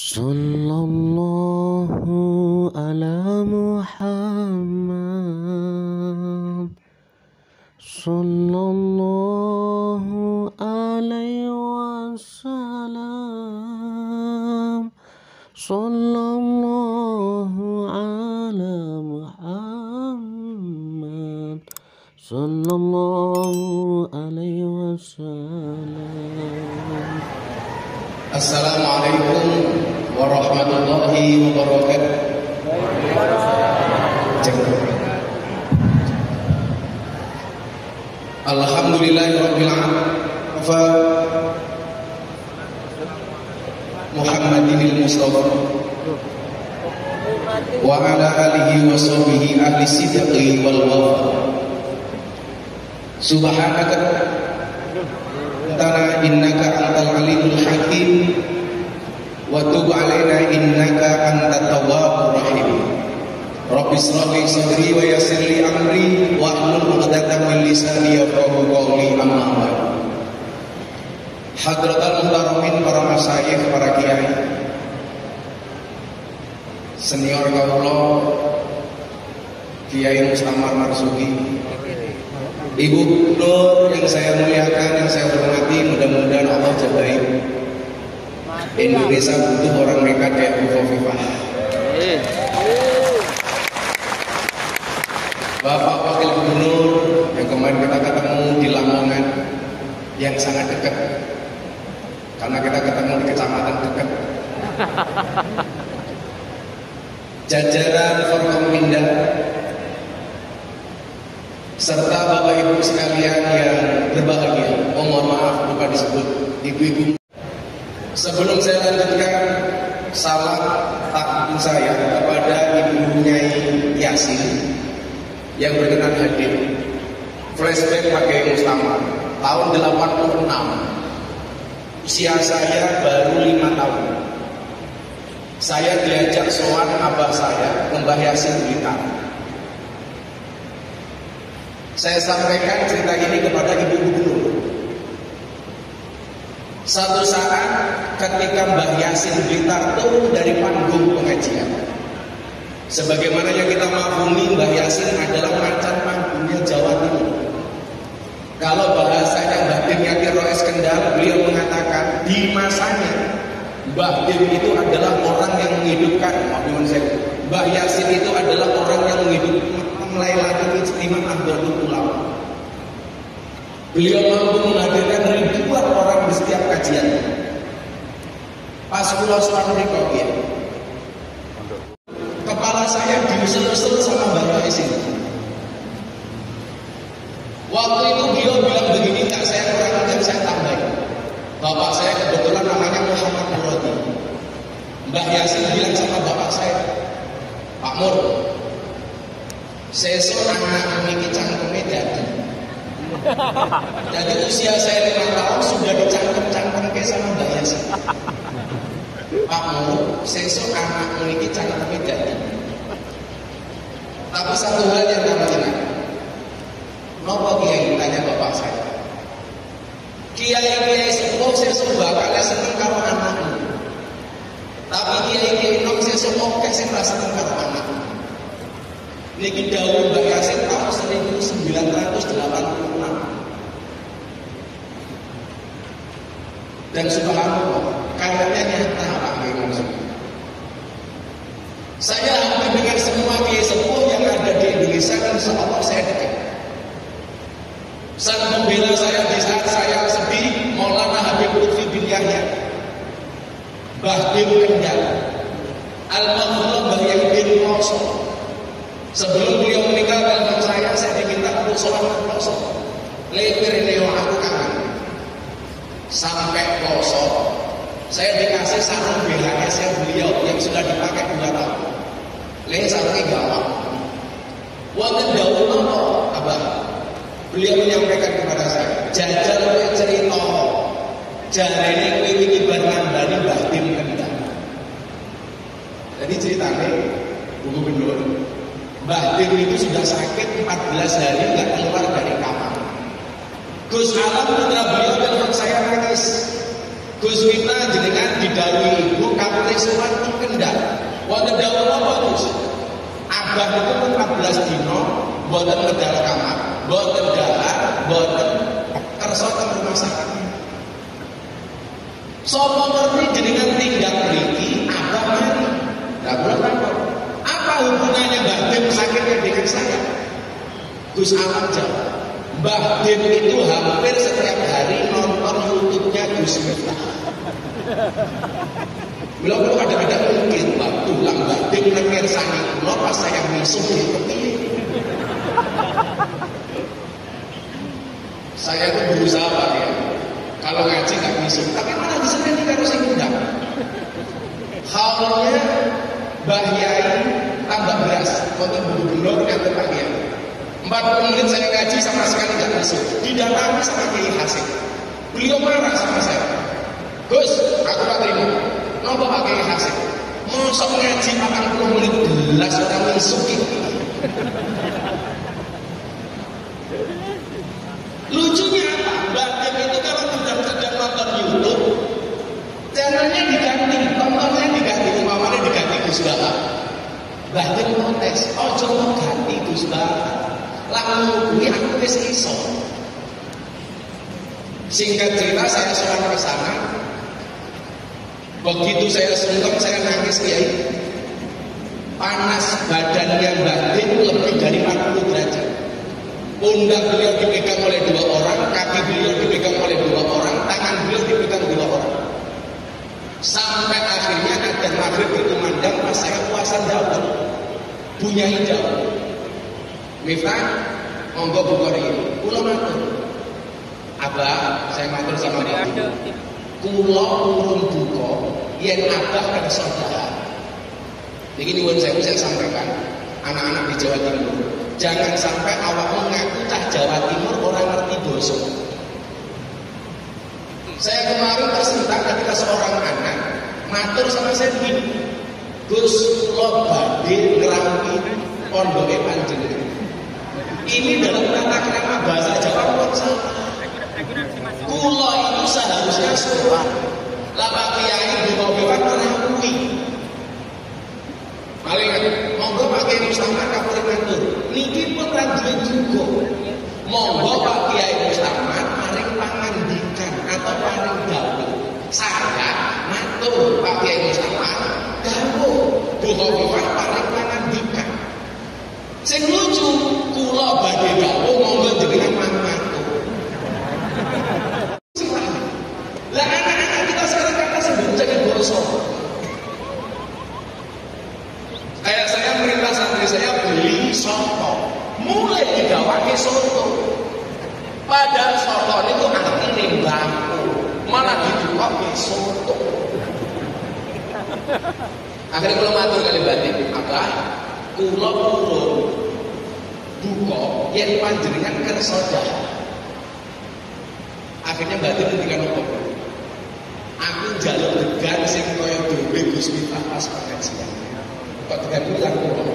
Sallallahu ala Muhammad. Sallallahu alaihi wasallam. Sallallahu ala Muhammad. Sallallahu alaihi wasallam. Assalamualaikum warahmatullahi wabarakatuh. Alhamdulillahirabbil alamin. Muhammadinil Mustafa wa ala alihi wa sahbihi ahli sidqi wal wafa. Subhanaka Tara innaka antal alimul hakim wa tub alaina innaka antat tawwabur rahim. Rabbi shrah li sadri wa yassir li amri wa hlul 'uqdatam min lisani yafqahu qawli. Amma ba'd. Hadratul muhtaramin, para masyayikh, para kiai, senior kawula, Kiai Mustamar Marzuki, Ibu Nur yang saya muliakan, yang saya hormati, mudah-mudahan Allah jabai. Indonesia butuh orang mereka kayak Bu Khofifah. Bapak Wakil Gubernur yang kemarin kita ketemu di Lamongan, yang sangat dekat, karena kita ketemu di kecamatan dekat. Jajaran Forkompinda serta Bapak Ibu sekalian yang berbahagia, mohon maaf lupa disebut ibu-ibu. Sebelum saya lanjutkan salam takdim saya kepada Ibu Nyai Yasin yang berkenan hadir, flashback pakai Mustamar tahun 86. Usia saya baru 5 tahun. Saya diajak sowan abah saya, Mbah Yasin Blitar. Saya sampaikan cerita ini kepada Ibu Gubernur. Satu saat ketika Mbah Yasin Blitar turun dari panggung pengajian, sebagaimana yang kita maklumi, Mbah Yasin adalah macan panggungnya Jawa Timur. Kalau bahasanya Mbah Dim Yati Roes Kendal, beliau mengatakan di masanya Mbah Dim itu adalah orang yang menghidupkan, Mbah Yasin itu adalah orang yang menghidupkan melayani ijtima Nahdlatul Ulama. Beliau mampu menghadirkan ribuan orang di setiap kajian. Pas kula sowan niku ya, kepala saya diusel-usel sama Mbah Yasin. Waktu itu beliau bilang begini, tak saya kurang ajar, saya tambahin. Bapak saya kebetulan namanya Muhammad Muradi. Mbah Yasin bilang sama bapak saya, Pak Mur, sesuk anak memiliki cangkeme dadi. Jadi usia saya 5 tahun sudah dicangkem-cangkemke sama Mbah Yasin. Pak Mur, sesuk anak memiliki cangkeme dadi. Tapi satu hal yang namanya, napa kiai, tanya bapak saya. Kiai-kiai sepuh sesuk bakal seneng karo anakmu. Tapi kiai-kiai nom sesuk oke sing ra seneng karo anakmu. Niki dawuh Mbah Yasin tahun 1986. Dan subhanallah, kayaknya nyata Pak Kiai. Saya hampir dengan semua kiai sepuh yang ada di Indonesia, insya Allah saya dekat. Saat membela saya di saat saya sedih, Maulana Habib Lutfi bin Yahya, Mbah Dim Kendal, Almarhum Mbah Yai bin Moso. Sebelum beliau meninggal, telepon saya diminta untuk sholat poso. Lepir ini aku kangen. Sampai poso, saya dikasih sarung BHS yang beliau yang sudah dipakai 2 tahun. Sarungnya gawang. Wonten dawuh napa, Abah? Beliau menyampaikan kepada saya, jajal kowe cerita. Jarene kowe iki bar nambani Mbah Dim Kendal. Jadi ceritanya, Bu Gubernur, Mbah Dim itu sudah sakit 14 hari nggak keluar dari kamar. Gus Alam putra beliau telepon saya nangis. Gus kita jenengan didhawuhi ibu kamu mari sowan kendal. Wonten dawuh apa Gus? Abah itu 14 dino mboten medal kamar, mboten dalar, mboten kersa teng rumah sakit. Sapa ngerti jenengan tinggal mriki abah mati. Lah kula takon, apa hubungannya Mbah Dim sakitnya dengan saya? Gus Alam jawab, Mbah Dim itu hampir setiap hari nonton YouTube-nya Gus Miftah. Bila kadang-kadang mungkin waktu Mbah Dim nekir sangat kula pas saya misuh di kepiye. Saya itu berusaha Pak ya. Kalau ngaji nggak misuh, tapi malah diseneni karo sing undang. Haulnya Mbah Yai tambah beras, wonten gubernur kantor Pak Yai. 40 menit saya ngaji sama sekali nggak misuh. Didatangi sama Kiai Hasim. Beliau marah sama saya. Gus, aku tak terima. Napa Pak Kiai Hasim? Mosok ngaji 40 menit belas orang misuh gitu. Lucunya apa? Mbak Dim itu kalau sedang nonton YouTube, channelnya diganti, tontonnya diganti, umpamanya diganti Gus Bapak. Mbak Dim protes, ojo mau ganti Gus Bapak. Lah ngubungi aku wis iso. Singkat cerita saya sowan ke sana. Begitu saya sungkem saya nangis Kiai. Panas badannya Mbak Dim lebih dari 40 derajat. Pundak beliau dipegang oleh 2 orang, kaki beliau dipegang oleh 2 orang, tangan beliau dipegang 2 orang. Sampai akhirnya adzan maghrib berkumandang pas saya puasa dawuh. Bunyi hijau. Miftah, monggo Bukhari. Kula matur. Abah, saya matur sama Ibu. Kula urung buka yen abah kersa dahar. Iki nyuwun saya sampaikan anak-anak di Jawa Timur. Jangan sampai awakmu ngaku cah Jawa Timur orang ngerti basa. Saya kemarin tersentak ketika seorang anak matur sama saya begini, Gus, kula badhe ngrampi pondoke panjenengan. Ini dalam tata krama bahasa Jawa pun salah. Kula itu seharusnya sowan. Lah Pak Kiai Bukhari ora kuwi. Paling monggo Pak Kiai Mustafa kapuri matur. Niki pun ranjang juga. Monggo Pak Kiai Mustafa paring pangandikan atau paring dawuh. Saya matur Pak Kiai Mustafa dawuh Bukhari paring pangandikan. Sing lucu kula badhe dawuh monggo jenengan matur. Lah anak-anak kita sekarang kata sebut jangan boros. Kayak saya merintah santri saya beli soto, mulai digawake soto. Padahal soto itu artinya bangku, malah digawake soto. Akhirnya kalau matur kali batin, apa? Kula purun buka yen panjenengan kersa dahar. Akhirnya batin ngendikan apa? Aku njaluk degan sing kaya dhewe Gus Miftah pas pengajian. Kok degan ulang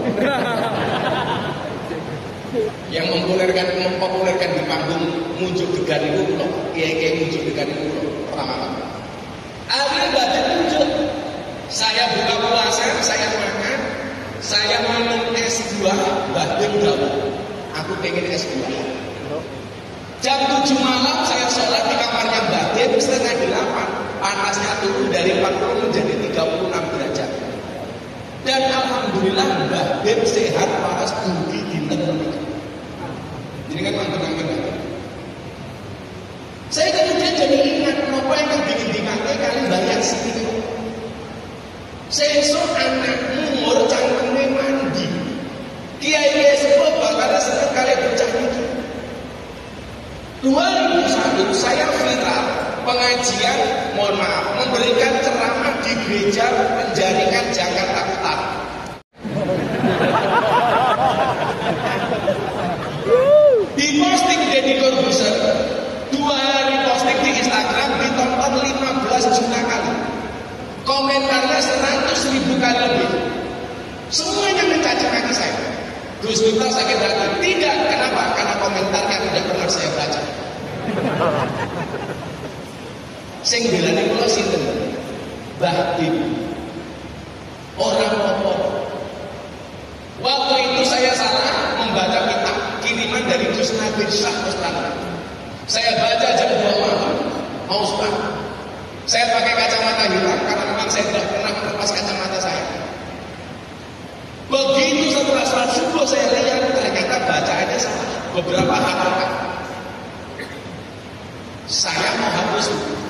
yang mempopulerkan di panggung muncul degan itu kok kiai-kiai muncul degan itu pertama. Akhirnya batin muncul. Saya buka puasa, saya makan, saya minum es buah, batin dawuh. Aku pengen es buah. Jam 7 malam saya sholat di kamarnya Mbak Dim setengah 8. Panasnya turun dari 40 menjadi 36 derajat. Dan alhamdulillah Mbak Dim sehat paras dugi dinten menika. Jadi kan mantan-mantan. Saya kemudian jadi ingat apa yang dikendikake kali bayar sedikit. Sesuk anakmu umur cangkeme mandi. Kiai sepuh bakal seneng kali bocah iki. 2001 saya viral pengajian, mohon maaf, memberikan ceramah di gereja Penjaringan Jakarta Utara. Di posting Deddy Corbuzier, 2 hari posting di Instagram ditonton 15 juta kali. Komentarnya 100.000 kali lebih. Semuanya mencaci maki saya. Gus Miftah sakit hati. Tidak, kenapa? Karena komentarnya tidak pernah saya baca. Sing belane kula sinten? Mbah Dim. Orang apa? Waktu itu saya salah membaca kitab kiriman dari Gus Nadir Shah Ustaz. Saya baca jam 2 malam, mau Ustaz. Saya pakai kacamata hitam karena memang saya tidak pernah melepas kacamata saya. Begitu setelah sholat subuh saya lihat ternyata bacaannya salah beberapa halaman. Saya mau hapus.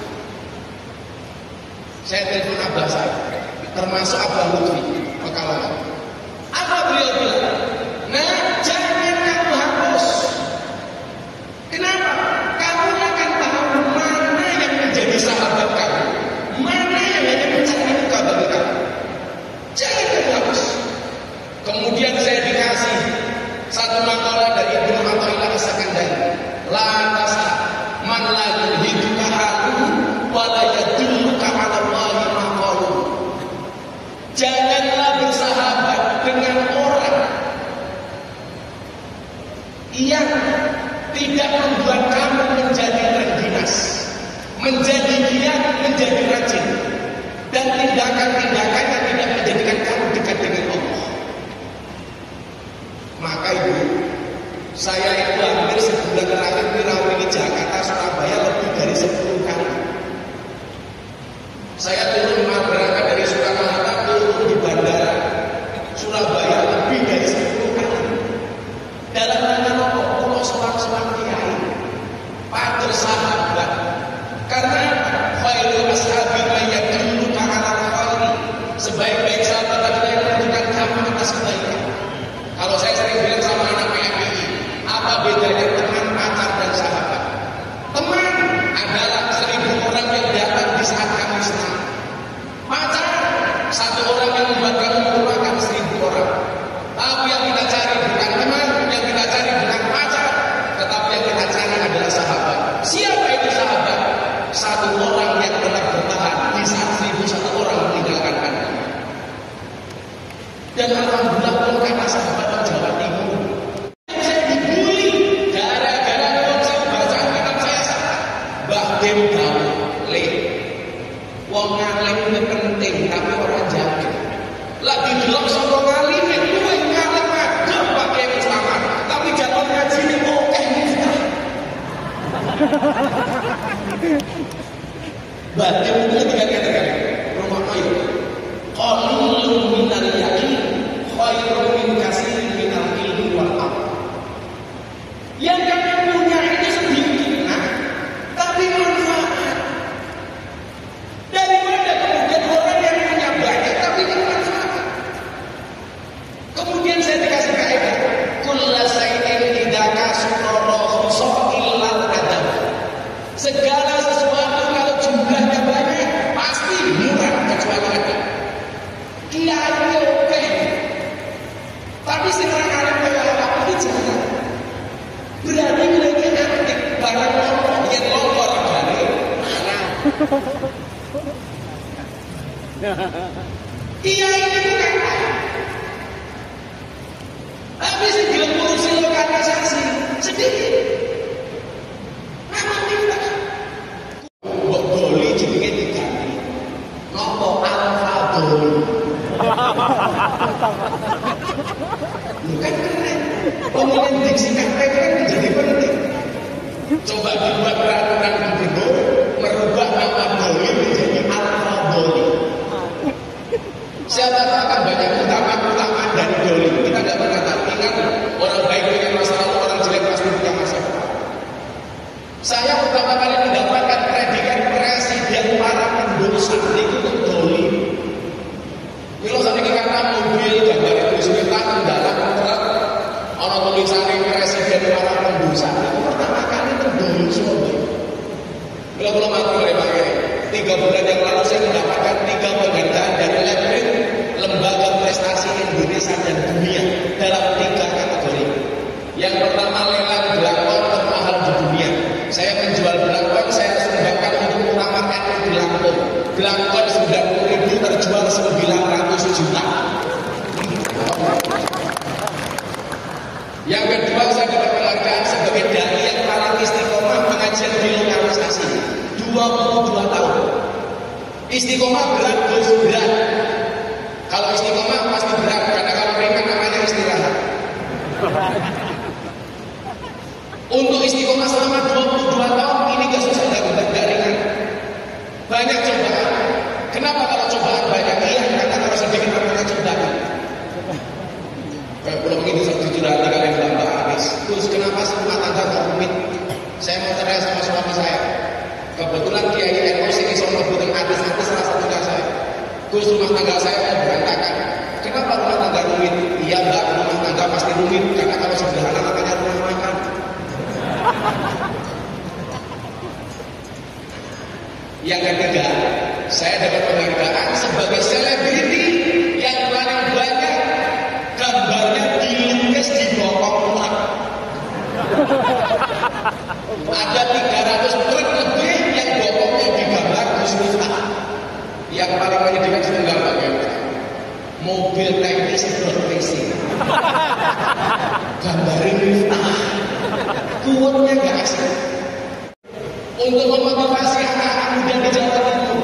Saya telepon abah saya, termasuk Abah Lutfi Pekalongan. Apa beliau bilang? Nah, jangan kamu hapus. Kenapa? Kamu akan tahu mana yang menjadi sahabat kamu, mana yang hanya mencari muka bagi kamu. Jangan kamu hapus. Kemudian saya dikasih satu makalah dari Ibnu Athaillah As-Sakandari. La tasa man la yulhiduka haluhu wa la yadulluka 'ala Allahi ma qalu. Janganlah bersahabat dengan orang yang tidak membuat kamu menjadi terginas, menjadi giat, menjadi rajin, dan tindakan-tindakan yang tidak menjadikan kamu dekat dengan Allah. Maka itu saya itu hampir sebulan terakhir merawat Jakarta Surabaya lebih dari 10 kali. Saya turun berangkat dari Soekarno-Hatta, turun di bandara Surabaya lebih dari 10 kali. Dalam rangka apa? Untuk selang-selang kiai, patur sahabat. Karena khairul ashabi man yadulluka 'alal khairi. Sebaik-baik sahabat adalah yang menunjukkan kamu atas kebaikan. Kalau saya sering bilang sama anak PMI, apa bedanya teman, pacar, dan sahabat? Teman adalah 1000 orang yang datang di saat kamu senang. Pacar, 1 orang yang membuat kamu melupakan 1000 orang. Tapi yang kita cari bukan teman, yang kita cari bukan pacar, tetapi yang kita cari adalah sahabat. Siapa itu sahabat? 1 orang yang telah bertahan di saat 1001 orang meninggalkan Anda. Dan alhamdulillah pun kata sahabat orang Jawa Timur, saya dibully gara-gara saya baca kitab saya salah. Mbah Dem Gaule, wong ngalim itu penting tapi orang jamin. Lagi delok sapa ngalim itu kowe ngalim aja pakai selamat, tapi jadwal ngaji ini oke kita. Mbah Dem itu ketika kata-kata rumah ayo qalilun minal yaqin khairun min katsirin minal ilmi wal amal. Yang kamu punya itu sedikit, tapi manfaat. Daripada kemudian orang yang punya banyak tapi tidak manfaat. Kemudian saya dikasih kaidah, kullu shay'in idza kasura khusa'il adab. Segala sesuatu kalau jumlahnya banyak pasti murah kecuali adab. Kiai oke, tapi sekarang alim kayak apa itu jangan. Berani miliki antik barang lompok yang lompok dari kiai itu kan, tapi sebelum fungsi lokalisasi sedikit. Nama kita buat doli jenenge diganti nopo alfa doli. Bukan keren. Pemilihan diksi KPK kan menjadi penting. Coba dibuat peraturan gubernur merubah nama doli menjadi alfa doli. Siapa tahu akan banyak utama dari doli. Kita tidak pernah tahu. Ingat, orang baik punya masa lalu, orang jelek pasti punya masa depan. Saya pertama kali mendapatkan predikat presiden para pendosa itu doli. Kalau saya katakan mobil gambar itu kita kendaraan truk, orang tulisannya presiden para pendosa itu pertama kali doli semua. Kalau mati oleh pakai 3 bulan yang lalu saya mendapatkan 3 penghargaan dari Lebrin, Lembaga Prestasi Indonesia dan Dunia dalam 3 kategori. Yang pertama lelang belangkon termahal di dunia. Saya menjual belangkon, saya sumbangkan untuk utama NU di Lampung. Belangkon 90.000 terjual 900 juta. Yang kedua saya dapat penghargaan sebagai dai yang paling istiqomah mengajar di lokalisasi 22 tahun. Istiqomah berat, berat. Kalau Untuk istiqomah selama 22 tahun ini gak susah, gak ringan. Banyak cobaan. Kenapa kalau cobaan banyak? Iya, karena kalau sedikit namanya cobaan. Kayak pulau begitu saya jujur hati kalian bilang Mbak Anis. Terus kenapa rumah tangga gak rumit? Saya mau cerai sama suami saya. Kebetulan Kiai NU sini sono butuh artis-artis salah satunya saya. Terus rumah tangga saya berantakan. Kenapa rumah tangga rumit? Iya Mbak, rumah tangga pasti rumit karena kalau sederhana namanya rumah makan. Yang ketiga, saya dapat penghargaan sebagai selebriti yang paling banyak gambarnya dilukis di bokong rumah. Ada 300 truk lebih yang bokongnya digambar Gus Miftah. Yang paling banyak dikasih gambar mobil teknis berpesi. Gambarin Miftah. Kuatnya gak asli. Untuk memotivasi anak-anak muda di Jawa Timur,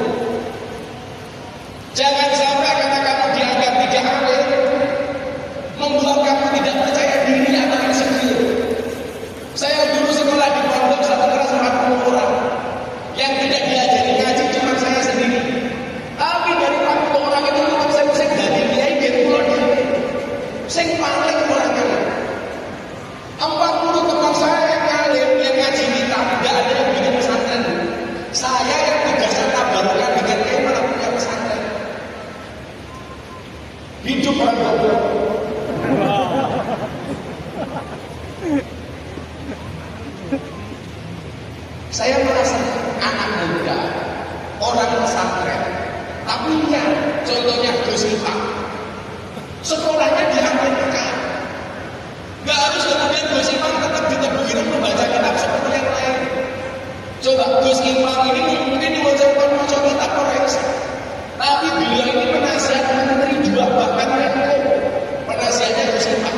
jangan sampai karena kamu dianggap tidak alim membuat kamu tidak percaya diri atau insecure. Saya dulu sekolah di pondok 140 orang yang tidak diajari ngaji cuma saya sendiri. Tapi dari 40 orang itu saya dari kiai biar pulau diri. Saya paling orangnya 40 teman saya yang ngalim yang ngaji kitab tidak ada yang bikin pesantren. Saya yang tugasnya tabarukan bikin kiai malah punya pesantren. Hidup orang goblok. Saya merasa anak muda, orang pesantren, tapi lihat contohnya Gus Miftah, sekolahnya di Amerika. Gak harus kemudian Gus Miftah tetap ditebukin membaca kitab seperti yang lain. Coba Gus Miftah ini mungkin diwajibkan membaca kitab koreksi, tapi beliau ini penasihat menteri juga bahkan yang lain. Penasihatnya Gus Miftah.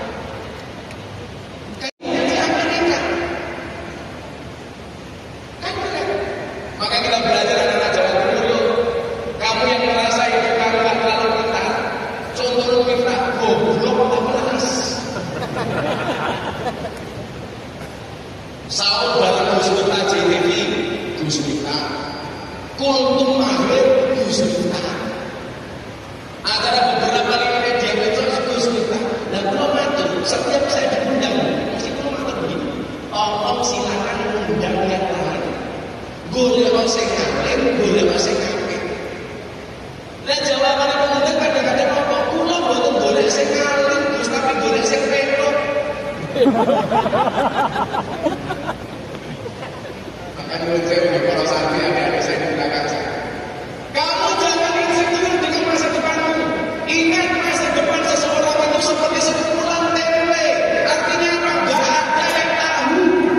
Maka kita belajar anak-anak Jawa Timur. Kamu yang merasa itu kamu gak terlalu pintar, contoh Miftah, goblok 14. Sahur bareng Gus Miftah JTV, Gus Miftah. Kultum Mahir, Gus Miftah. Acara beberapa kali media medsos Gus Miftah. Dan kalau matur, setiap saya diundang, meskipun matur begini, tolong silakan undang yang lain. Boleh sing ngalim, boleh sing ngalim. Dan jawaban yang mengundang kadang-kadang apa? Kula mboten boleh sing ngalim, Gus, tapi boleh sing petok. Maka menurut saya para santri ada saya di belakang saya. Kamu jangan insecure dengan masa depanmu. Ingat masa depan seseorang itu seperti sekumpulan tempe. Artinya apa? Gak ada yang tahu.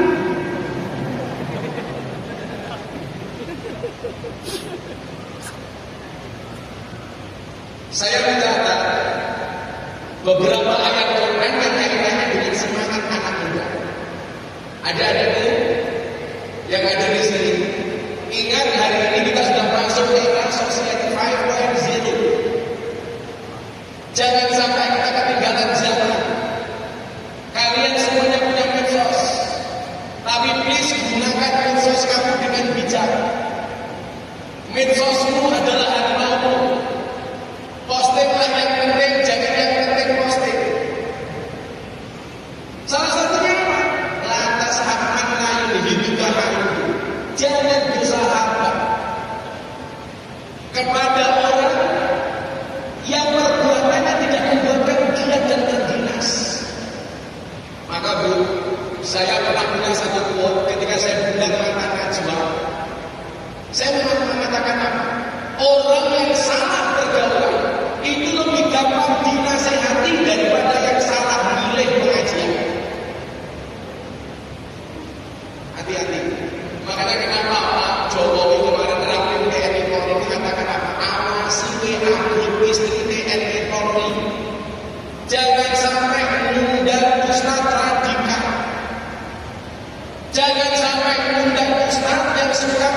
Saya mencatat beberapa ayat Quran yang kaitannya dengan semangat anak muda. Ada yang ada di sini. Ingat hari ini kita sudah masuk ke era Society 5.0. Jangan sampai kita ketinggalan zaman. Kalian semuanya punya medsos, tapi please gunakan medsos kamu dengan bijak. Medsosmu adalah harimaumu. Postinglah yang penting, jangan yang penting posting. Salah satunya apa? Lantas hakman lain hidupkan itu. Jangan bersahabat kepada orang yang perbuatannya tidak membuatkan dia dan terdinas. Maka Bu, saya pernah punya satu quote ketika saya bilang mantan najwa. Saya mengatakan apa? Orang yang salah pergaulan itu lebih gampang dinasehati daripada yang salah milih pengajian. Hati-hati. Makanya kenapa Pak Jokowi kemarin terakhir TNI Polri mengatakan apa? Awasi WA grup istri TNI Polri. Jangan sampai mengundang ustaz radikal. Jangan sampai mengundang ustaz yang suka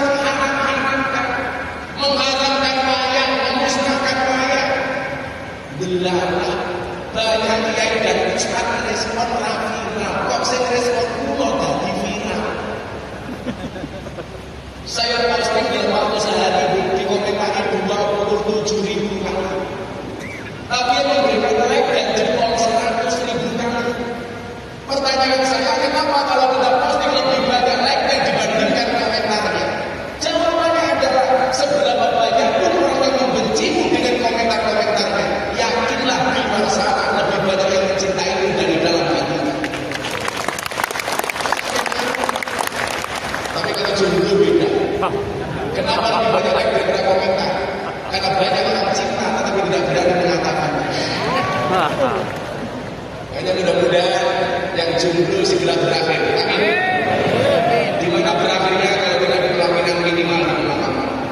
mengharamkan wayang, memusnahkan wayang. Belalah banyak kiai dan ustaz respon viral, kok sing respon kula dadi viral. Saya posting dalam waktu sehari dikomentari 27.000 kali. Tapi yang memberikan like dan jempol 100.000 kali. Pertanyaan saya, kenapa kalau kita posting lebih banyak like dan dibandingkan komentarnya? Jawabannya adalah seberapa banyak pun orang yang membencimu dengan komentar-komentarnya, yakinlah di luar sana lebih banyak yang mencintaimu dari dalam hati. Tapi kalau jomblo beda. Kenapa lebih banyak like daripada komentar? Karena banyak orang cinta tetapi tidak berani mengatakannya. Hanya mudah-mudahan yang jomblo segera berakhir. Amin. Di mana berakhirnya kalau tidak ada pelaminan minimal di rumah.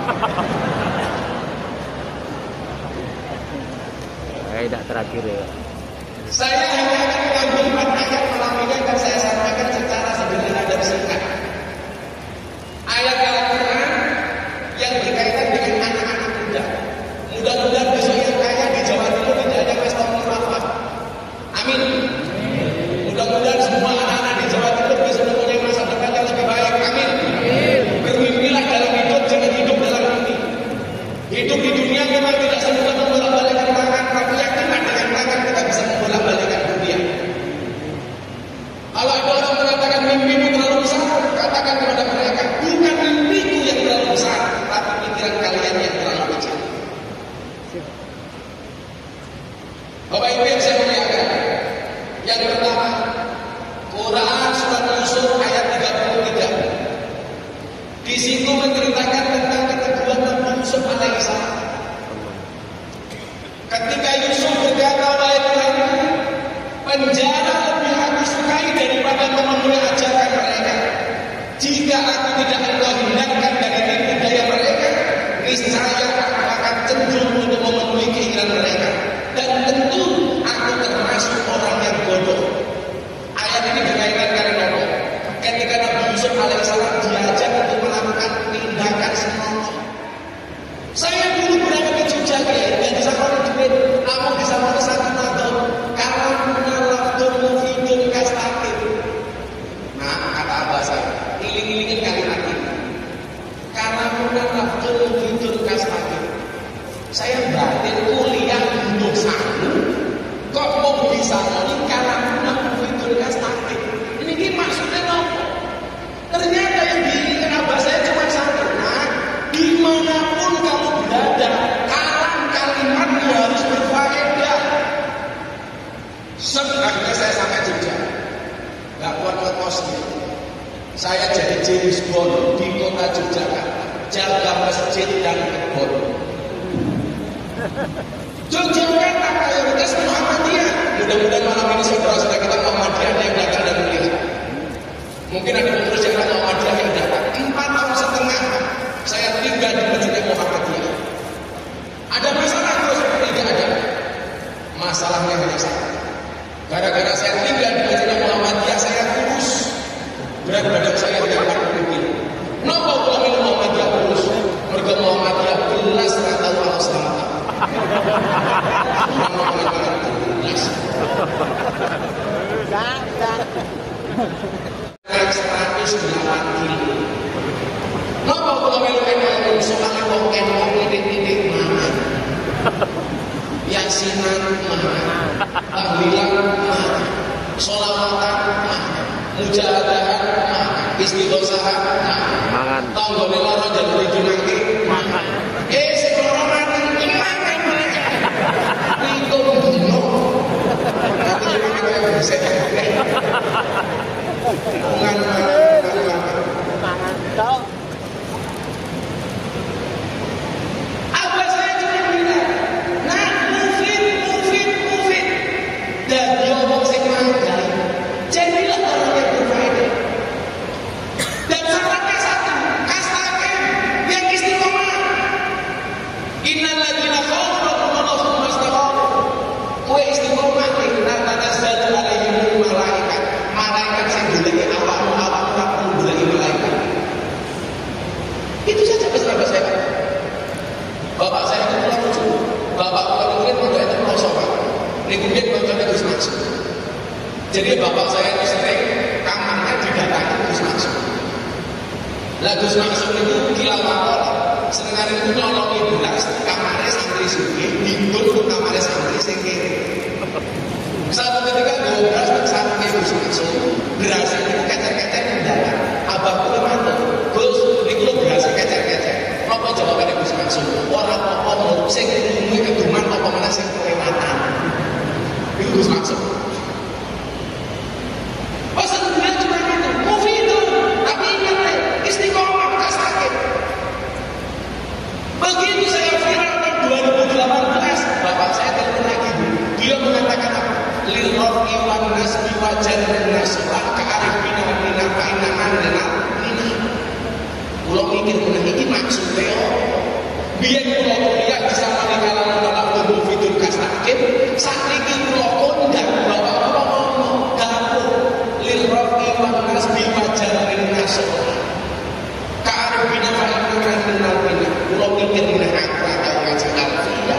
Tidak terakhir ya. Saya hanya akan mengambil 4 ayat pelaminan dan saya sampaikan secara sederhana dan singkat. Ayat Al-Quran yang berkaitan dengan anak-anak muda. Mudah-mudahan besok yang kaya di Jawa Timur tidak ada pesta khilafah. Amin. Mudah-mudahan semua anak-anak di Jawa Timur bisa mempunyai masa depan yang lebih baik. Amin. Bermimpilah dalam hidup, jangan hidup dalam mimpi. Hidup di dunia memang tidak semudah membolak-balikkan tangan, tapi yakinlah dengan tangan kita bisa membolak-balikkan dunia. Kalau ada orang mengatakan mimpimu terlalu besar, katakan kepada mereka, bukan mimpiku yang terlalu besar, tapi pikiran kalian yang terlalu kecil. Bapak Ibu yang saya muliakan, yang pertama, Quran surat Yusuf ayat 33. Di situ menceritakan tentang keteguhan Nabi Yusuf alaihissalam. Ketika Yusuf berkata, wahai Tuhanku, penjara lebih aku sukai daripada memenuhi ajakan mereka. Jika aku tidak engkau hindarkan dari tipu daya mereka, niscaya aku akan cenderung untuk memenuhi keinginan mereka. Dan tentu aku termasuk orang yang bodoh. Ayat ini berkaitan dengan apa? Ketika Nabi Yusuf alaihissalam diajak untuk melakukan tindakan senonoh. Saya dulu berada di Jogja dan di sana duit, namun di sana satu nato karena mengalafkan mufidun kastakin. Nah, kata abah saya, iling-ilingin kalimat ini. Karena mengalafkan mufidun kastakin. Saya batin kuliah untuk sana. Kok mau bisa ini karena mufidun kastakin. Ini maksudnya apa? Ternyata yang diinginkan abah saya cuma satu. Nah, dimanapun kamu berada, kalam kalimatmu harus berfaedah. Akhirnya saya sampai Jogja, gak kuat kosnya. Saya jadi James Bond di kota Yogyakarta, jaga masjid dan kebun. Yogyakarta mayoritas Muhammadiyah. Mudah-mudahan malam ini saudara-saudara kita Muhammadiyah yang datang dan melihat. Mungkin ada pengurus yang Muhammadiyah yang datang. 4 tahun setengah saya tinggal di masjid Muhammadiyah. Ada masalah terus tidak ada. Masalahnya hanya satu. Gara-gara saya tinggal di masjid Muhammadiyah, saya kurus. Berat badan saya tidak 40 kilo. Kenapa kalau minum Muhammadiyah kurus? Mereka Muhammadiyah belas rata walau selama. Naik 108 kilo. Kenapa kalau minum soalnya kok enak titik-titik mana? Yasinan mana? Tahlilan mana? Sholawatan mana? Mujahadahan mana? Istighosahan mana? Tanggone loro jalur dijunake mana? Sekolah mati imangan mana? Itu dino. Nanti kita bisa mangan. Apa saya cuma bilang, nah mufid. Dan dia ngomong sing mangga. Jadilah orang yang berfaedah. Dan syaratnya satu, kastakan yang istiqomah. Itu dia bapaknya Gus Maksud. Jadi bapak saya itu sering kamarnya didatangi Gus Maksud. Lah Gus Maksud itu kilau makol. Senengane itu nyolongi belas kamarnya santri suki, dikul kamarnya santri sing kiri. Satu ketika gue beras saatnya Gus Maksud, beras itu kecer-kecer mendalam. Abah gue mantul, Gus, ini beras kecer-kecer. Apa jawabannya Gus Maksud? Orang apa sing ngomongin keduman apa mana sing kelewatan. Itu Gus Maksud. Oh sebenarnya cuma itu, movie itu. Tapi ingat deh, istiqomah gak sakit. Begitu saya viral tahun 2018, bapak saya telepon lagi. Dia mengatakan apa? Lil rafi wan nasbi wa jarrin naslah ka'arifina mina fa'innahan denal nina. Kula mikir meneh iki maksude apa? Biyen kula kuliah bersama di kalangan talabul fitur kasakit, sakniki kula kondang bapak ngomong dapur lil rafi wan nasbi wa jarrin naslah ka'arifina fa'innahan denal nina. Kula mikir meneh aku ora ngaji alfiah.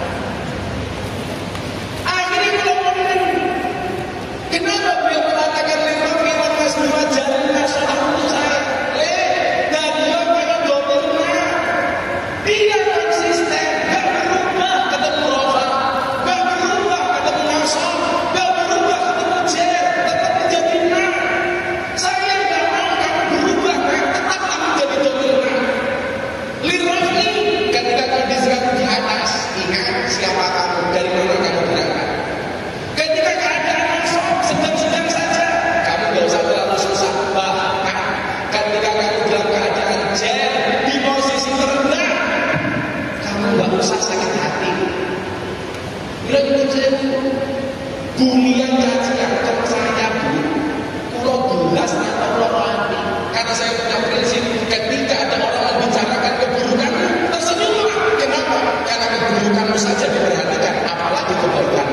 Kenapa beliau mengatakan lima firman masih wajar nasional untuk saya? Dan dia pengen doberna. Dia konsisten, gak berubah ketemu rofa, gak berubah ketemu nasab, gak berubah ketemu jer, tetap menjadi na. Saya gak mau kamu berubah, tetap kamu jadi doberna. Lirafi, ketika kondisi kamu di atas, ingat siapa kamu, dari mana kamu berangkat. Ketika keadaan sedang-sedang saja, kamu gak usah terlalu susah. Bahkan ketika kamu dalam keadaan jer di posisi terendah, kamu gak usah sakit hati. Bila itu saya bumi yang kajian kalau saya pulau gelas atau pulau hati. Karena saya punya prinsip, ketika ada orang membicarakan keburukan, tersenyumlah. Kenapa? Karena keburukanmu saja diperhatikan, apalagi kebaikan.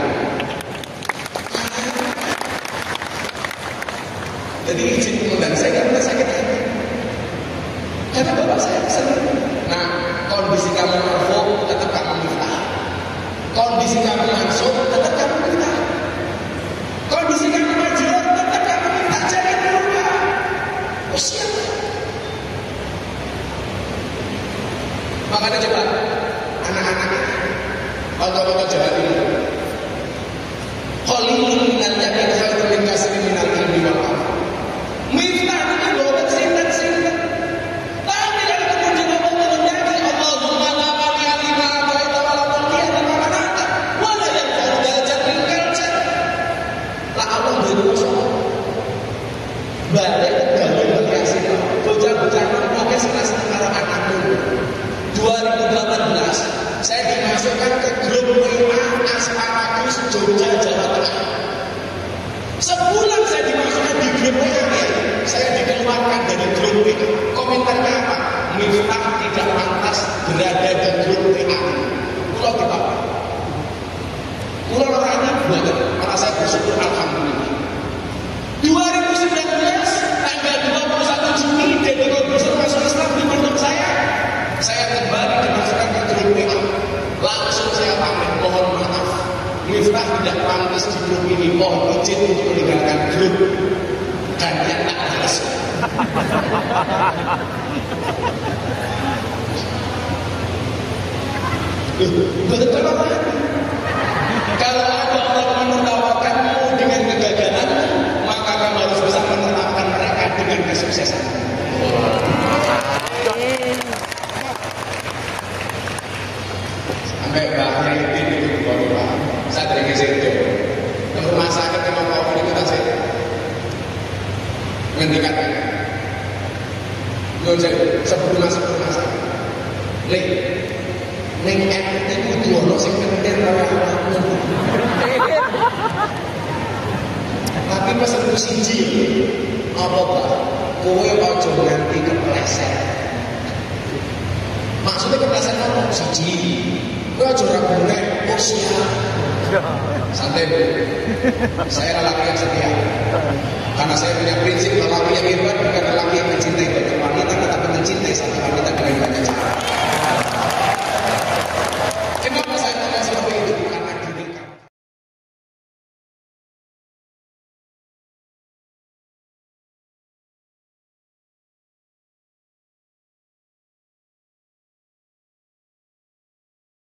Jadi izin dan saya kan sakit hati. Karena bapak saya senang. Nah, kondisi kamu marfu tetap kamu miftah. Kondisi kamu mansub tetap kamu miftah. Kondisi kamu majrur tetap kamu miftah. Jangan berubah. Oh siapa? Makanya coba anak-anak atau Jawa Timur. Qalilun minal yamin khairun min katsirin minal ilmi wal amal. Miftah itu bukan sinten-sinten. Tapi kalau kemudian Allah turun lagi, Allahumma la mani'a lima a'taita wa la mu'tiya lima mana'ta wa la yanfa'u dzal jaddi minkal jadd. Lah Allah berdosa. Balik gawe Yasin. Bocah-bocah oke senang karo anakku. 2018 saya dimasukkan ke grup WA Asparagus Jogja Jawa Tengah. Sebulan saya dimasukkan di grup WA, saya dikeluarkan dari grup WA. Komentarnya apa? Miftah tidak pantas berada di grup WA. Pulau di apa? Pulau orangnya banget. Karena saya bersyukur alhamdulillah. 2019 tanggal 21 Juni Deddy Corbuzier masuk Islam di pondok saya kembali dimasukkan ke grup WA. Langsung saya pamit, mohon maaf. Miftah tidak pantas di grup ini, mohon izin untuk meninggalkan grup. Dan dia tak balas. Betul apa? Kalau ada orang menertawakanmu dengan kegagalan, maka kamu harus bisa menertawakan mereka dengan kesuksesan. Sampai bahaya itu bahwa saya dari situ ke rumah sakit memang kau ini kita sih menghentikan sebelum masuk ke rumah sakit neng itu dua nasi kemudian tapi pas aku siji apa pak kowe ojo nganti kepleset. Maksudnya kepleset apa? Siji kowe ojo ragu nek siap. Santai bu, saya lelaki yang setia. Karena saya punya prinsip lelaki yang hebat bukan lelaki yang mencintai banyak wanita, tetapi mencintai satu wanita dengan banyak cara.